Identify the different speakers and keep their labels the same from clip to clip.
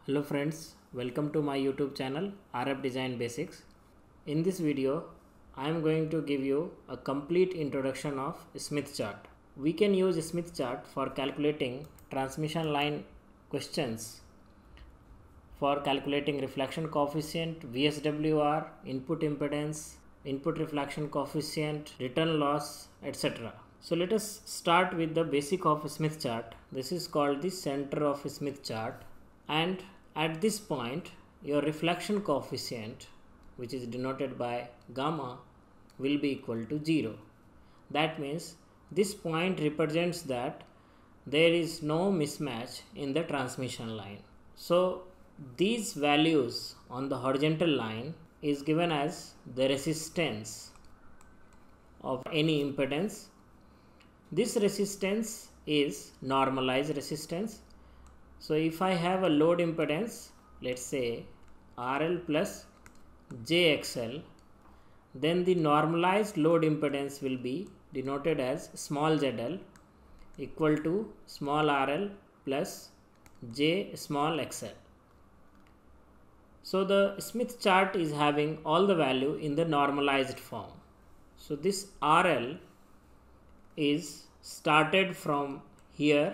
Speaker 1: Hello friends, welcome to my YouTube channel RF Design Basics. In this video, I am going to give you a complete introduction of Smith chart. We can use Smith chart for calculating transmission line questions, for calculating reflection coefficient, VSWR, input impedance, input reflection coefficient, return loss, etc. So let us start with the basic of Smith chart. This is called the center of Smith chart, and at this point your reflection coefficient, which is denoted by gamma, will be equal to 0. That means this point represents that there is no mismatch in the transmission line. So these values on the horizontal line is given as the resistance of any impedance. This resistance is normalized resistance. So if I have a load impedance, let's say RL plus JXL, then the normalized load impedance will be denoted as small zl equal to small rl plus j small xl. So the Smith chart is having all the value in the normalized form. So this RL is started from here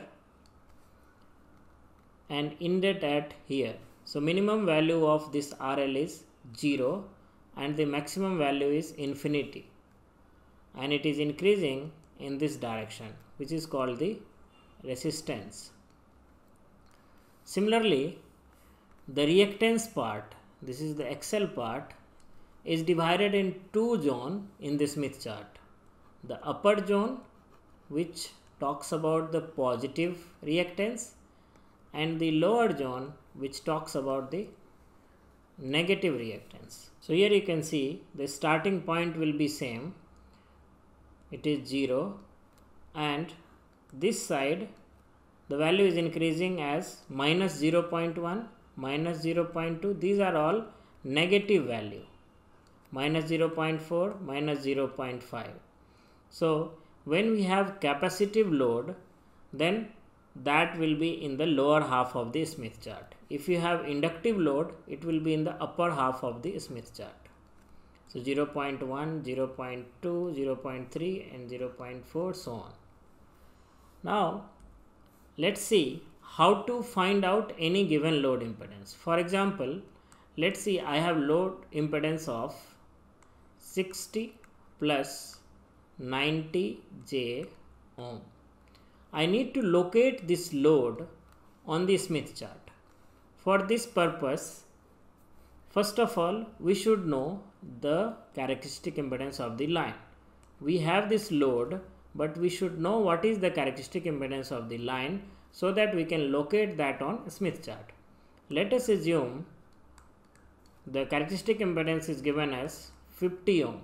Speaker 1: and ended at here. So minimum value of this RL is 0 and the maximum value is infinity, and it is increasing in this direction, which is called the resistance. Similarly, the reactance part, this is the XL part, is divided in two zones in the Smith chart. The upper zone, which talks about the positive reactance, and the lower zone, which talks about the negative reactance. So here you can see the starting point will be same, it is 0, and this side the value is increasing as minus 0.1, minus 0.2, these are all negative value, minus 0.4, minus 0.5. So when we have capacitive load, then that will be in the lower half of the Smith chart. If you have inductive load, it will be in the upper half of the Smith chart. So 0.1, 0.2, 0.3 and 0.4, so on. Now let's see how to find out any given load impedance. For example, let's see I have load impedance of 60 plus 90 J ohm. I need to locate this load on the Smith chart. For this purpose, first of all, we should know the characteristic impedance of the line. We have this load, but we should know what is the characteristic impedance of the line so that we can locate that on Smith chart. Let us assume the characteristic impedance is given as 50 ohm.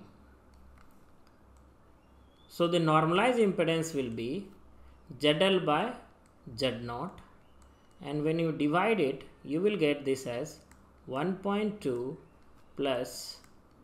Speaker 1: So the normalized impedance will be ZL by Z0, and when you divide it, you will get this as 1.2 plus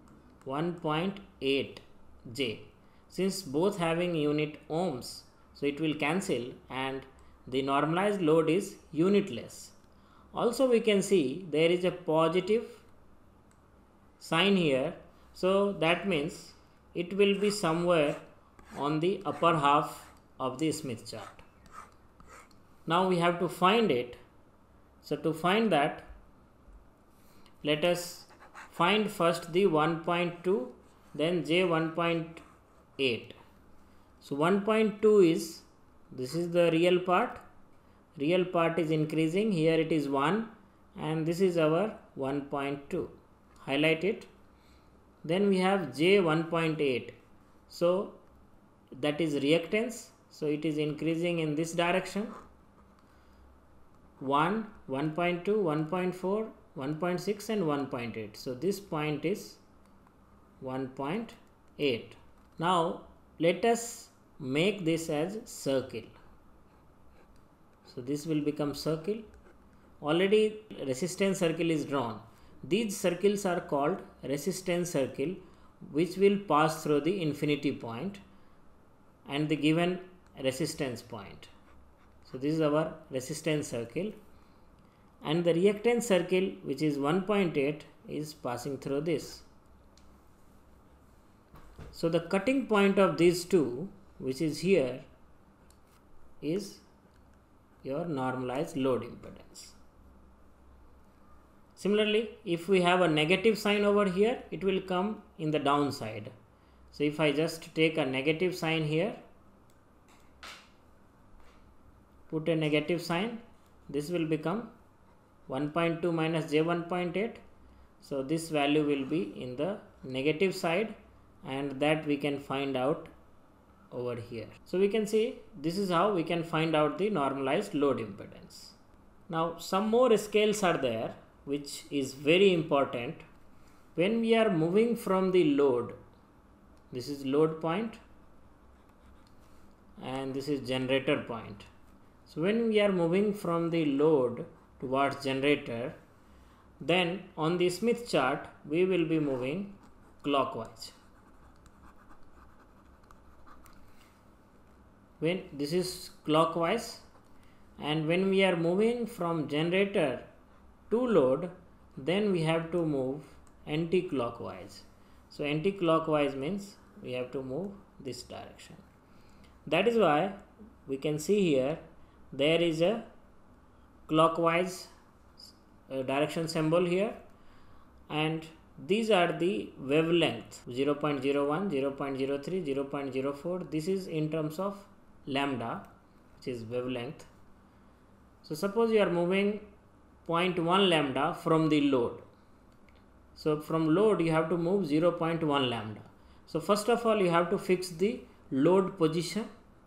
Speaker 1: 1.8 J. Since both having unit ohms, so it will cancel and the normalized load is unitless. Also we can see there is a positive sign here, so that means it will be somewhere on the upper half of the Smith chart. Now we have to find it. So to find that, let us find first the 1.2, then J 1.8. So 1.2 is, this is the real part is increasing, here it is 1 and this is our 1.2, highlight it. Then we have J 1.8, so that is reactance, so it is increasing in this direction, 1, 1.2, 1.4, 1.6 and 1.8. So this point is 1.8. Now let us make this as circle. So this will become circle. Already resistance circle is drawn. These circles are called resistance circle, which will pass through the infinity point and the given resistance point. So this is our resistance circle, and the reactance circle, which is 1.8, is passing through this. So the cutting point of these two, which is here, is your normalized load impedance. Similarly, if we have a negative sign over here, it will come in the downside. So if I just take a negative sign here, put a negative sign, this will become 1.2 minus J 1.8. So this value will be in the negative side, and that we can find out over here. So we can see this is how we can find out the normalized load impedance. Now some more scales are there, which is very important. When we are moving from the load, this is load point and this is generator point. So when we are moving from the load towards generator, then on the Smith chart we will be moving clockwise. When this is clockwise, and when we are moving from generator to load, then we have to move anti-clockwise. So anti-clockwise means we have to move this direction. That is why we can see here there is a clockwise direction symbol here, and these are the wavelength 0.01, 0.03, 0.04. This is in terms of lambda, which is wavelength. So suppose you are moving 0.1 lambda from the load. So from load you have to move 0.1 lambda. So first of all you have to fix the load position,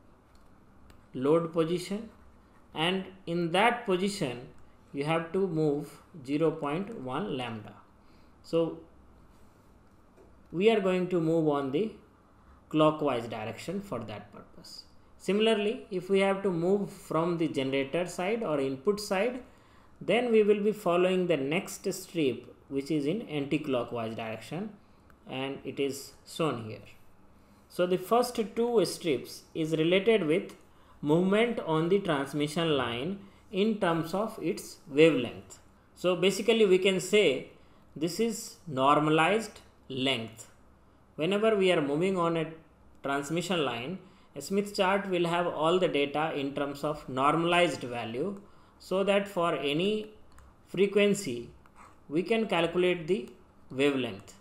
Speaker 1: and in that position you have to move 0.1 lambda. So we are going to move on the clockwise direction for that purpose. Similarly, if we have to move from the generator side or input side, then we will be following the next strip, which is in anti-clockwise direction, and it is shown here. So the first two strips is related with movement on the transmission line in terms of its wavelength. So basically we can say this is normalized length. Whenever we are moving on a transmission line, a Smith chart will have all the data in terms of normalized value, so that for any frequency we can calculate the wavelength.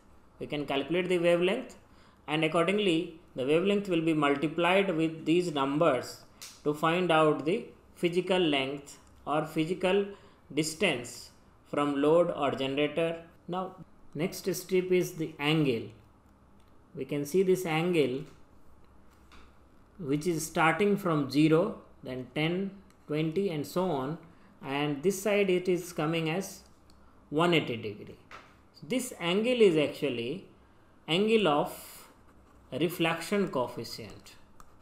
Speaker 1: And accordingly the wavelength will be multiplied with these numbers to find out the physical length or physical distance from load or generator. Now next strip is the angle. We can see this angle, which is starting from 0, then 10, 20 and so on, and this side it is coming as 180 degree. So this angle is actually angle of reflection coefficient.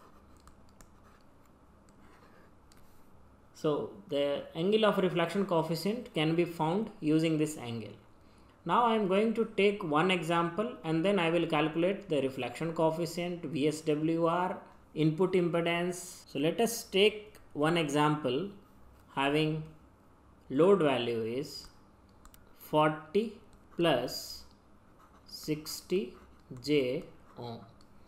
Speaker 1: So the angle of reflection coefficient can be found using this angle. Now I am going to take one example and then I will calculate the reflection coefficient, VSWR, input impedance. So let us take one example having load value is 40 plus 60 J ohm.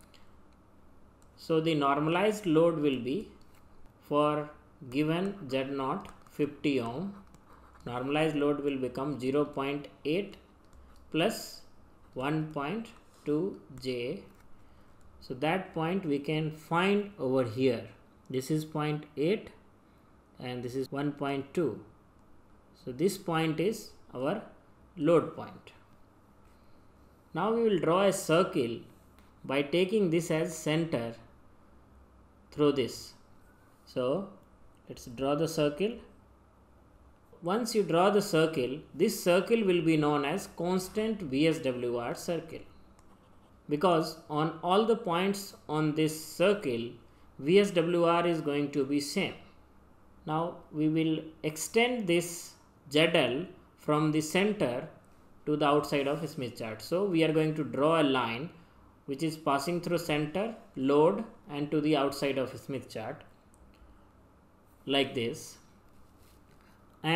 Speaker 1: So the normalized load will be for given Z0 50 ohm. Normalized load will become 0.8 plus 1.2 J. So that point we can find over here. This is 0.8 and this is 1.2. So this point is our load point. Now we will draw a circle by taking this as center through this. So let's draw the circle. Once you draw the circle, this circle will be known as constant VSWR circle, because on all the points on this circle VSWR is going to be same. Now we will extend this ZL from the center to the outside of a Smith chart. So we are going to draw a line which is passing through center, load and to the outside of a Smith chart like this, and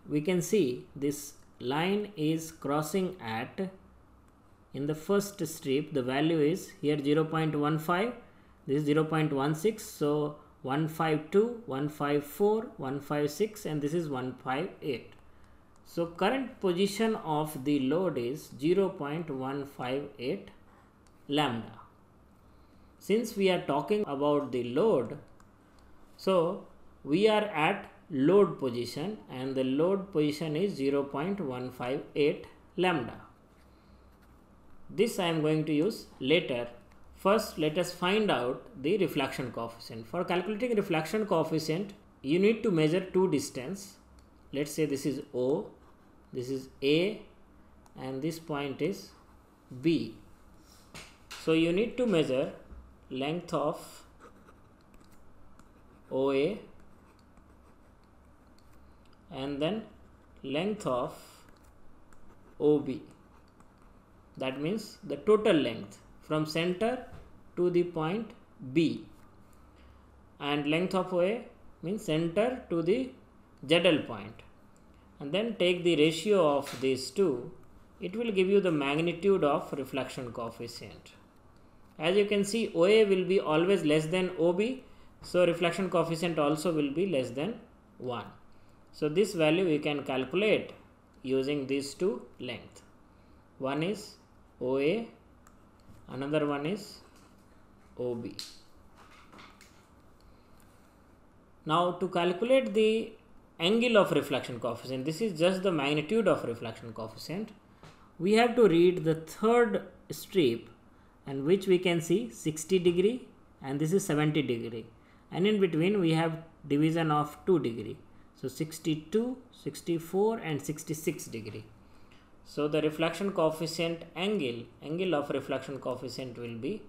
Speaker 1: we can see this line is crossing at, in the first strip the value is here 0.15, this is 0.16, so 152, 154, 156 and this is 158. So current position of the load is 0.158 lambda. Since we are talking about the load, so we are at load position and the load position is 0.158 lambda. This I am going to use later. First, let us find out the reflection coefficient. For calculating reflection coefficient, you need to measure two distance. Let's say this is O, this is A and this point is B. So you need to measure length of OA and then length of OB. That means the total length from center to the point B, and length of OA means center to the ZL point, and then take the ratio of these two. It will give you the magnitude of reflection coefficient. As you can see, OA will be always less than OB, so reflection coefficient also will be less than 1. So this value we can calculate using these two lengths. One is OA, another one is OB. Now to calculate the angle of reflection coefficient, this is just the magnitude of reflection coefficient, we have to read the third strip, and which we can see 60 degree and this is 70 degree, and in between we have division of 2 degree, so 62, 64 and 66 degree. So the reflection coefficient angle of reflection coefficient will be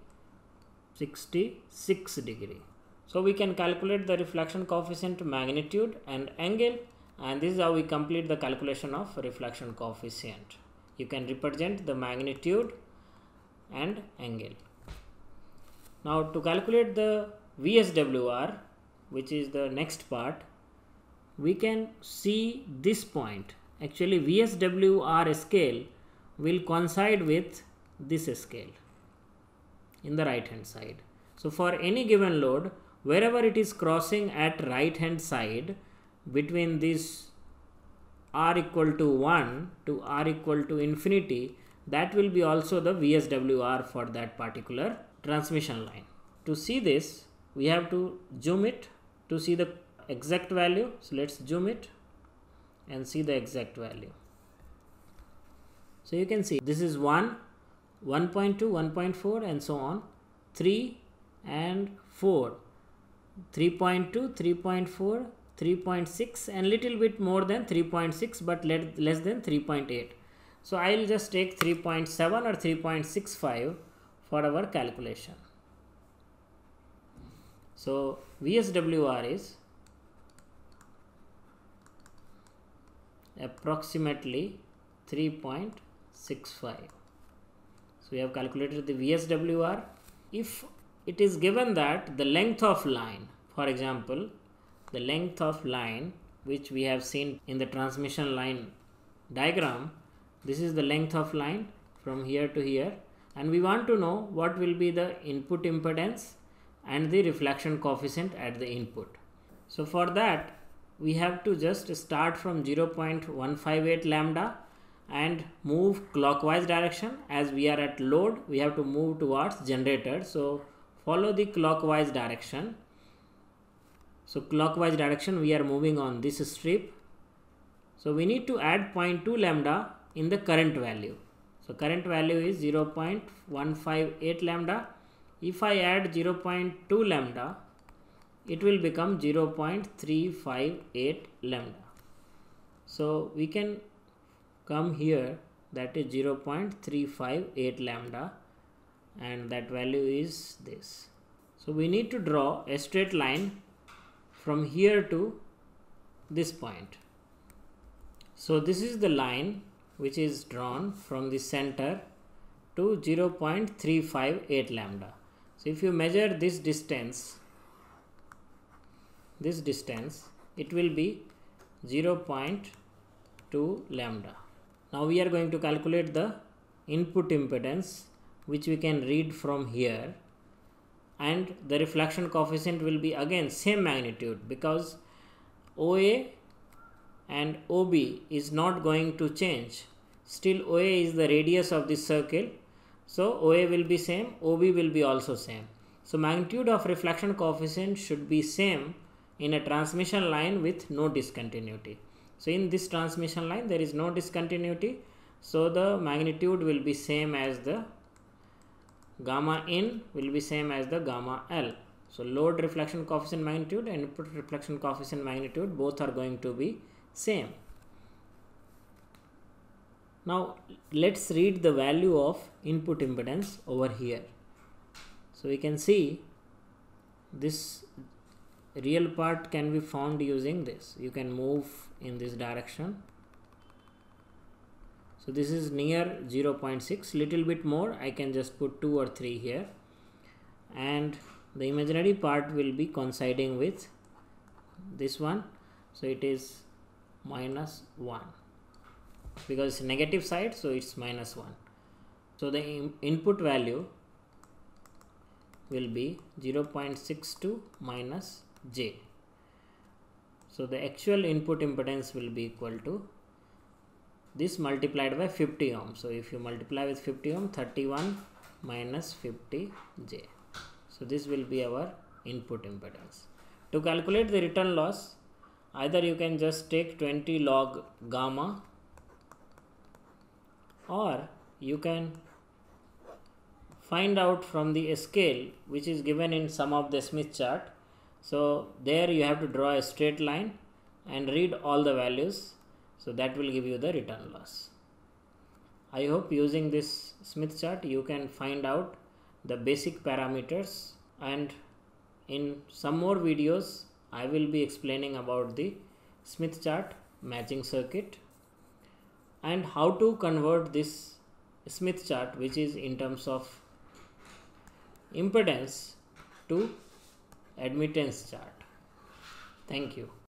Speaker 1: 66 degree. So we can calculate the reflection coefficient magnitude and angle, and this is how we complete the calculation of reflection coefficient. You can represent the magnitude and angle. Now to calculate the VSWR, which is the next part, we can see this point. Actually VSWR scale will coincide with this scale in the right hand side. So for any given load, wherever it is crossing at right hand side between this R equal to 1 to R equal to infinity, that will be also the VSWR for that particular transmission line. To see this, we have to zoom it to see the exact value. So let's zoom it and see the exact value. So you can see this is 1, 1.2, 1.4 and so on, 3 and 4, 3.2, 3.4, 3.6 and little bit more than 3.6 but less than 3.8. So I will just take 3.7 or 3.65 for our calculation. So VSWR is approximately 3.65. So we have calculated the VSWR. If it is given that the length of line, for example, the length of line which we have seen in the transmission line diagram, this is the length of line from here to here, and we want to know what will be the input impedance and the reflection coefficient at the input. So for that we have to just start from 0.158 lambda and move clockwise direction. As we are at load, we have to move towards generator, so follow the clockwise direction. So clockwise direction we are moving on this strip. So we need to add 0.2 lambda in the current value. So current value is 0.158 lambda. If I add 0.2 lambda, it will become 0.358 lambda. So we can come here, that is 0.358 lambda, and that value is this. So we need to draw a straight line from here to this point. So this is the line which is drawn from the center to 0.358 lambda. So if you measure this distance, it will be 0.358 to lambda. Now we are going to calculate the input impedance, which we can read from here, and the reflection coefficient will be again same magnitude, because OA and OB is not going to change. Still OA is the radius of this circle, so OA will be same, OB will be also same. So magnitude of reflection coefficient should be same in a transmission line with no discontinuity. So in this transmission line there is no discontinuity, so the magnitude will be same as the gamma in will be same as the gamma L. So load reflection coefficient magnitude and input reflection coefficient magnitude both are going to be same. Now let's read the value of input impedance over here. So we can see this real part can be found using this. You can move in this direction. So this is near 0.6, little bit more, I can just put 2 or 3 here, and the imaginary part will be coinciding with this one, so it is -1, because it's negative side, so it's -1. So the input value will be 0.62 minus j. So the actual input impedance will be equal to this multiplied by 50 ohm. So if you multiply with 50 ohm, 31 minus 50 j. So this will be our input impedance. To calculate the return loss, either you can just take 20 log gamma, or you can find out from the scale which is given in some of the Smith chart. So there you have to draw a straight line and read all the values. So that will give you the return loss. I hope using this Smith chart you can find out the basic parameters, and in some more videos I will be explaining about the Smith chart matching circuit and how to convert this Smith chart, which is in terms of impedance, to admittance chart. Thank you.